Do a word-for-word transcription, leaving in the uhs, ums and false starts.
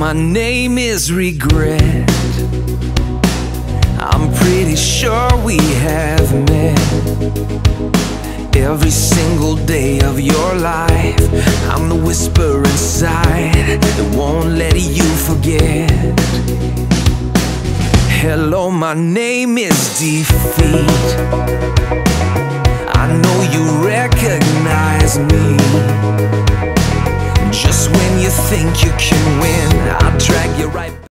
my name is regret. I'm pretty sure we have met. Every single day of your life, I'm the whisper inside that won't let you forget. Hello, my name is defeat. I know you recognize me. Just when you think you can win, I'll drag you right back.